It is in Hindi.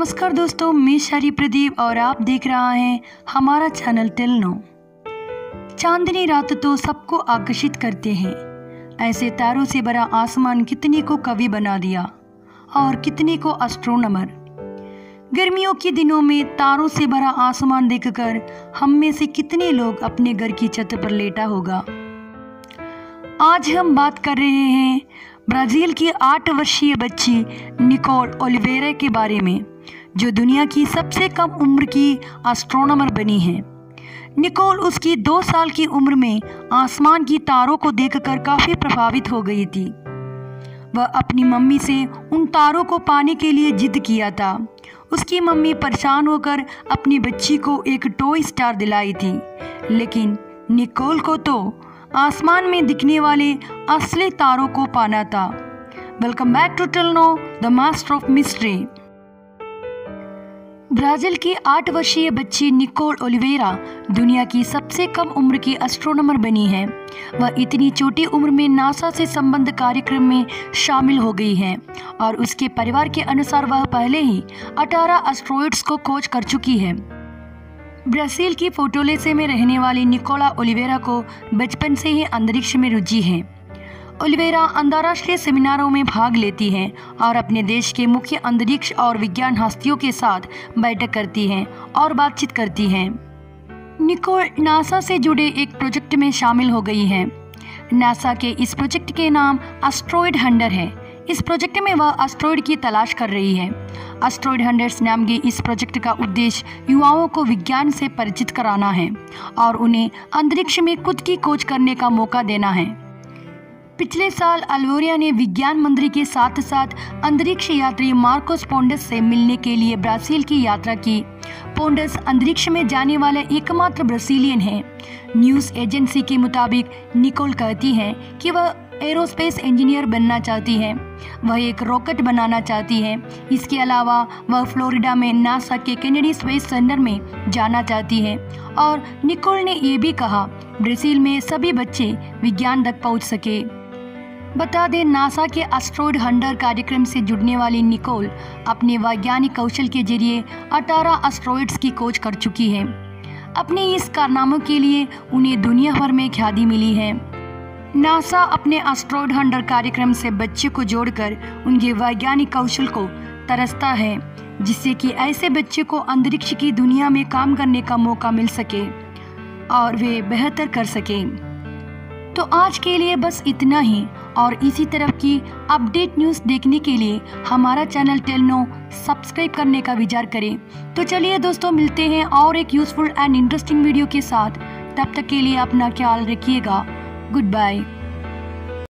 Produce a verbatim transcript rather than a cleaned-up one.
नमस्कार दोस्तों, मैं शरी प्रदीप और आप देख रहा हैं हमारा चैनल टेलनो। चांदनी रात तो सबको आकर्षित करते हैं। ऐसे तारों से भरा आसमान कितने को कवि बना दिया और कितने को एस्ट्रोनॉमर। गर्मियों के दिनों में तारों से भरा आसमान देखकर हम में से कितने लोग अपने घर की छत पर लेटा होगा। आज हम बात कर रहे हैं ब्राज़ील की आठ वर्षीय बच्ची निकोल ओलिवेरा के बारे में, जो दुनिया की सबसे कम उम्र की एस्ट्रोनॉमर बनी है। निकोल उसकी दो साल की उम्र में आसमान की तारों को देखकर काफ़ी प्रभावित हो गई थी। वह अपनी मम्मी से उन तारों को पाने के लिए जिद किया था। उसकी मम्मी परेशान होकर अपनी बच्ची को एक टॉय स्टार दिलाई थी, लेकिन निकोल को तो आसमान में दिखने वाले असली तारों को पाना था। वेलकम बैक टू टेलनो, the master of mystery. Brazil की आठ वर्षीय बच्ची निकोल ओलिवेरा दुनिया की सबसे कम उम्र की एस्ट्रोनॉमर बनी है। वह इतनी छोटी उम्र में नासा से संबंध कार्यक्रम में शामिल हो गई है और उसके परिवार के अनुसार वह पहले ही अठारह एस्ट्रॉइड्स को खोज कर चुकी है। ब्राज़ील की फोर्टालेसा में रहने वाली निकोला ओलिवेरा को बचपन से ही अंतरिक्ष में रुचि है। ओलिवेरा अंतर्राष्ट्रीय सेमिनारों में भाग लेती हैं और अपने देश के मुख्य अंतरिक्ष और विज्ञान हस्तियों के साथ बैठक करती हैं और बातचीत करती हैं। निकोल नासा से जुड़े एक प्रोजेक्ट में शामिल हो गई है। नासा के इस प्रोजेक्ट के नाम एस्ट्रॉइड हंटर है। इस प्रोजेक्ट में वह एस्ट्रॉइड की तलाश कर रही है। एस्ट्रॉइड हंटर्स नाम के इस प्रोजेक्ट का उद्देश्य युवाओं को विज्ञान से परिचित कराना है और उन्हें अंतरिक्ष में खुद की खोज करने का मौका देना है। पिछले साल अल्वोरिया ने विज्ञान मंत्री के साथ साथ अंतरिक्ष यात्री मार्कोस पोंडस से मिलने के लिए ब्राज़ील की यात्रा की। पोंडस अंतरिक्ष में जाने वाले एकमात्र ब्राज़ीलियन हैं। न्यूज़ एजेंसी के मुताबिक निकोल कहती है कि वह एरोस्पेस इंजीनियर बनना चाहती है। वह एक रॉकेट बनाना चाहती है। इसके अलावा वह फ्लोरिडा में नासा के केनेडी स्पेस सेंटर में जाना चाहती है। और निकोल ने यह भी कहा, ब्राज़ील में सभी बच्चे विज्ञान तक पहुंच सके। बता दें, नासा के एस्ट्रॉइड हंटर कार्यक्रम से जुड़ने वाली निकोल अपने वैज्ञानिक कौशल के जरिए अठारह एस्ट्रॉइड्स की खोज कर चुकी है। अपने इस कारनामों के लिए उन्हें दुनिया भर में ख्याति मिली है। नासा अपने एस्ट्रॉइड हंटर कार्यक्रम से बच्चे को जोड़कर उनके वैज्ञानिक कौशल को तरसता है, जिससे कि ऐसे बच्चे को अंतरिक्ष की दुनिया में काम करने का मौका मिल सके और वे बेहतर कर सकें। तो आज के लिए बस इतना ही, और इसी तरह की अपडेट न्यूज़ देखने के लिए हमारा चैनल टेलनो सब्सक्राइब करने का विचार करें। तो चलिए दोस्तों, मिलते हैं और एक यूज़फुल एंड इंटरेस्टिंग वीडियो के साथ। तब तक के लिए अपना ख्याल रखिएगा। Good bye.